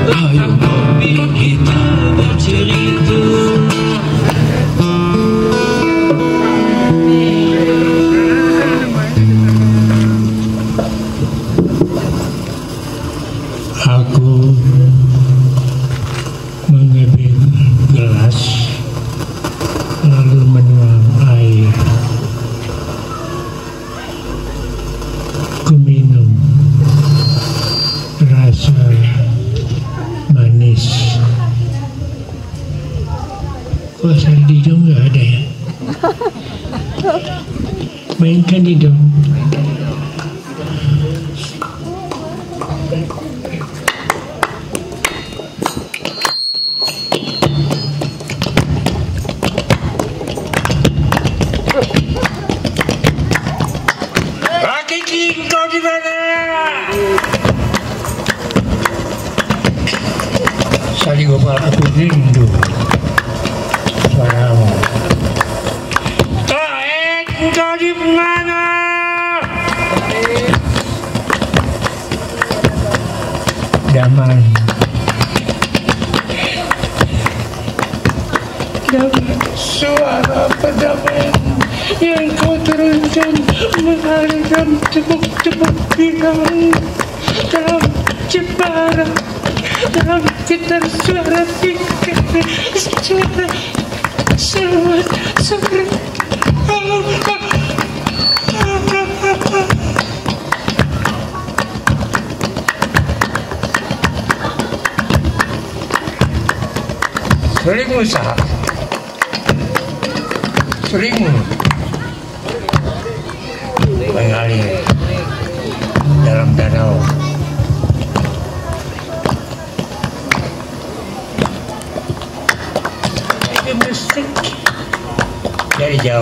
Ayo kopi kita bercerita. Aku mengambil gelas lalu menuang air. Ku minum, rasa manis. Kok Sardi dong nggak ada ya? Mainkan di dong. Kiki, kau di mana? Sali Gopal, aku rindu suaramu. Taek, kau di mana? Daman, Suara pendamaian yang kau teruskan menghadirkan tepuk-tepuk hilang dalam cembara, dalam gitar suara tingkat suara. Seringmu sah, seringmu mengalir dalam danau. Musik dari jauh.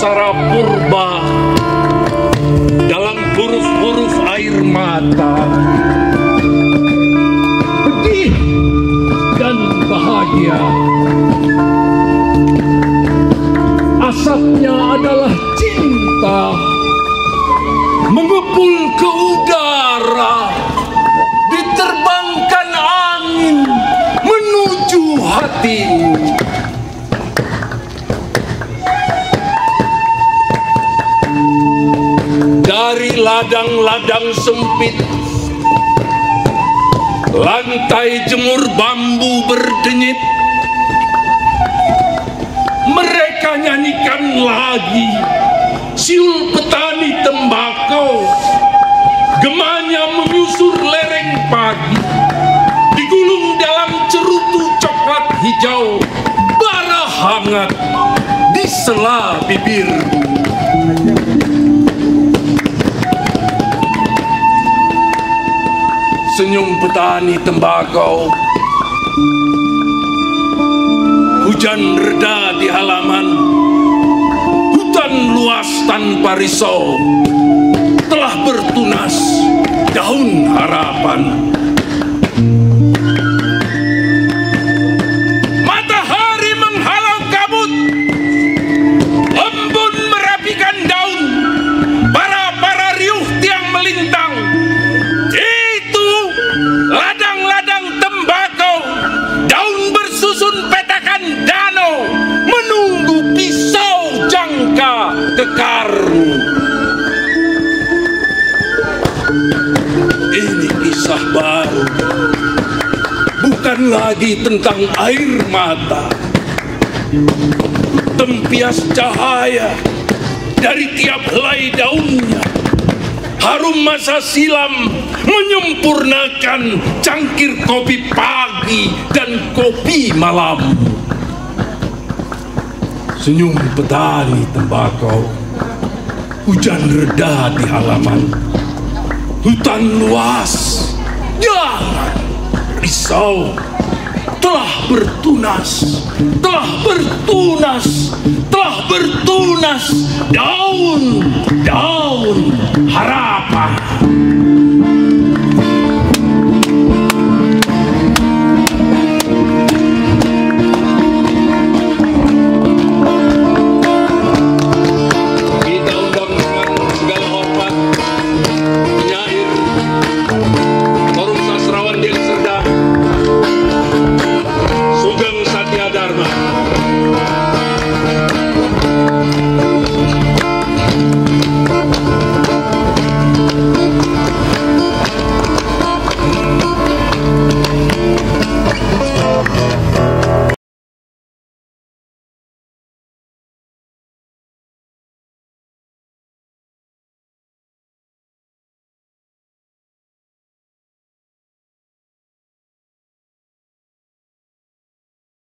aksara purba dalam huruf-huruf air mata, pedih dan bahagia. Asapnya adalah cinta, mengepul ke udara, diterbangkan angin menuju hatimu. Dari ladang-ladang sempit, lantai jemur bambu berdenyit, mereka nyanyikan lagi siul petani tembakau. Gemanya menyusur lereng pagi, digulung dalam cerutu coklat hijau, bara hangat di sela bibirmu. Senyum petani tembakau, hujan reda di halaman, hutan luas tanpa risau, telah bertunas daun harapan. Matahari menghalau kabut, embun merapikan daun, para riuh tiang melintang. Itu ladang-ladang tembakau, daun bersusun petakan danau, menunggu pisau jangka kekarmu. Ini kisah baru, bukan lagi tentang air mata. Tempias cahaya dari tiap helai daunnya, harum masa silam menyempurnakan cangkir kopi pagi dan kopi malam. Senyum petani tembakau, hujan reda di halaman, hutan luas, jangan risau, telah bertunas, telah bertunas, telah bertunas daun harapan.